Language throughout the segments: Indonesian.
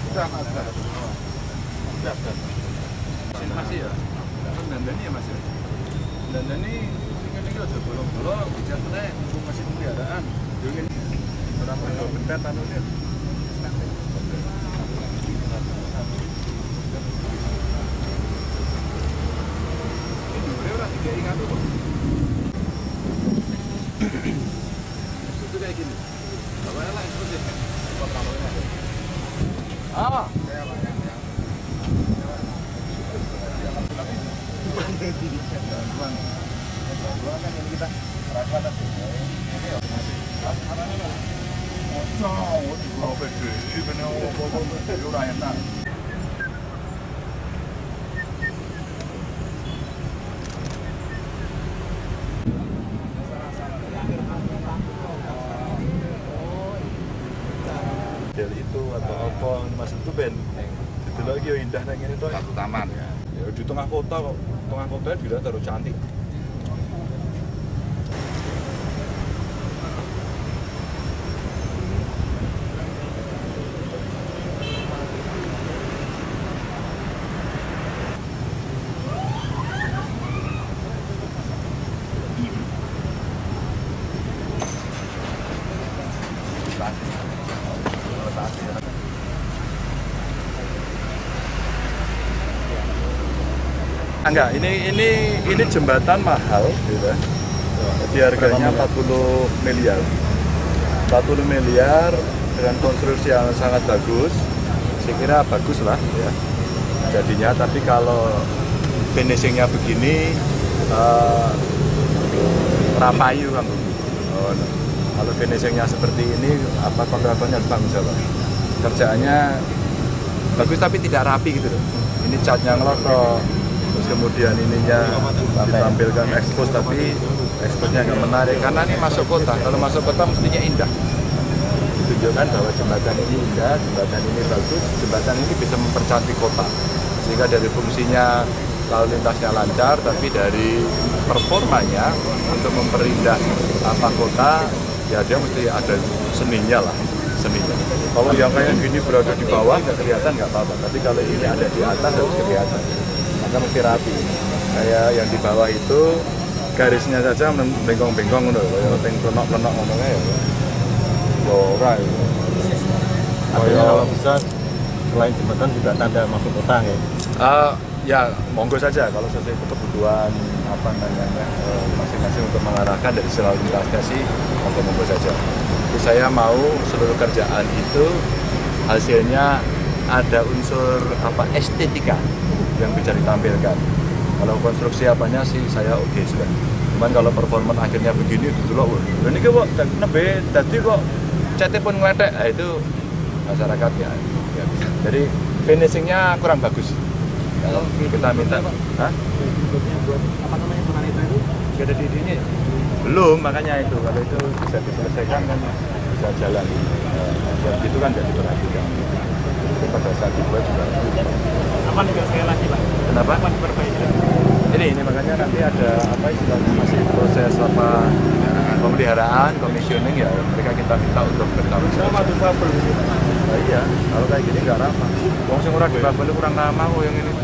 Masih ya. Dandani ya Mas ya. Dandani ini aja bolong-bolong hujan kena mumpung masih pemeliharaan. Yo ngene. Ora perlu bentet anune. Ini ora tiga ingat tuh. Itu kayak gini. Bawahnya lah seperti itu. Ah, kayak apa yang bantuan kan ini kita perawatan ini ya masih enak. Dari itu atau apa Mas itu ben itu lagi yang indah nang ngene to satu taman ya di tengah kota kok tengah kota dia terus cantik. Enggak, ini jembatan mahal gitu. Jadi harganya 40 miliar. 40 miliar dengan konstruksi yang sangat bagus. Saya kira bagus lah ya. Jadinya tapi kalau finishingnya begini rapayu kan. Oh, no. Kalau finishingnya seperti ini apa kontraktornya harus tanggung jawab. Kerjaannya bagus tapi tidak rapi gitu loh. Ini catnya ngelotok. Terus kemudian ininya ditampilkan ekspos tapi eksposnya nggak menarik karena ini masuk kota. Kalau masuk kota mestinya indah. Tunjukkan bahwa jembatan ini indah, jembatan ini bagus, jembatan ini bisa mempercantik kota. Sehingga dari fungsinya lalu lintasnya lancar, tapi dari performanya untuk memperindah kota, ya dia mesti ada seninya lah. Seninya. Kalau yang kayak gini berada di bawah nggak kelihatan nggak apa-apa, tapi kalau ini ada di atas harus kelihatan. Maka mesti rapi. Kayak yang di bawah itu garisnya saja bengkong-bengkong loh, kayak lenok-lenok ngomongnya ya. Ora ya. Artinya kalau bisa selain jembatan juga tanda masuk kota ya? Ya monggo saja kalau sesuai kebutuhan apa namanya masing-masing untuk mengarahkan dari selalu lintasnya sih monggo saja. Jadi saya mau seluruh kerjaan itu hasilnya ada unsur estetika yang bisa ditampilkan. Kalau konstruksi apanya sih saya oke sudah. Cuman kalau performa akhirnya begini itu loh. Ini kok nebe tadi kok CT pun ngeletek, itu masyarakat ya. Jadi finishingnya kurang bagus. Kalau kita minta, Apa namanya tunanetra itu? Gak ada di sini. Belum, makanya itu kalau itu bisa diselesaikan kan bisa jalan. Itu kan jadi perhatikan. Pada saat dibuat juga. Kapan juga sekali lagi Pak? Kenapa? Kapan diperbaiki? Ini makanya nanti ada apa istilahnya masih proses pemeliharaan, commissioning ya mereka kita minta untuk bertanggung jawab. Nah, iya, kalau kayak gini nggak ramah. Wong sing ora dibabel kurang ramah kok yang ini.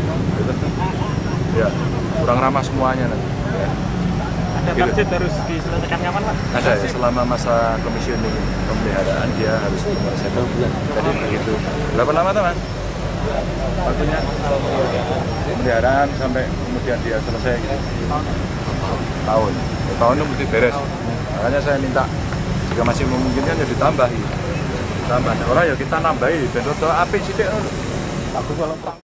Ya, kurang ramah semuanya nanti. Ya. Ada target harus diselesaikan kapan Pak? Ada ya, selama masa commissioning pemeliharaan dia harus menyelesaikan. Jadi begitu. Berapa lama teman? Waktunya pemeliharaan sampai kemudian dia selesai gitu. Tahun itu mesti beres. Makanya saya minta jika masih memungkinkan ya ditambahi. Tambah orang ya kita nambahi ben rada apik sithik. Aku kalau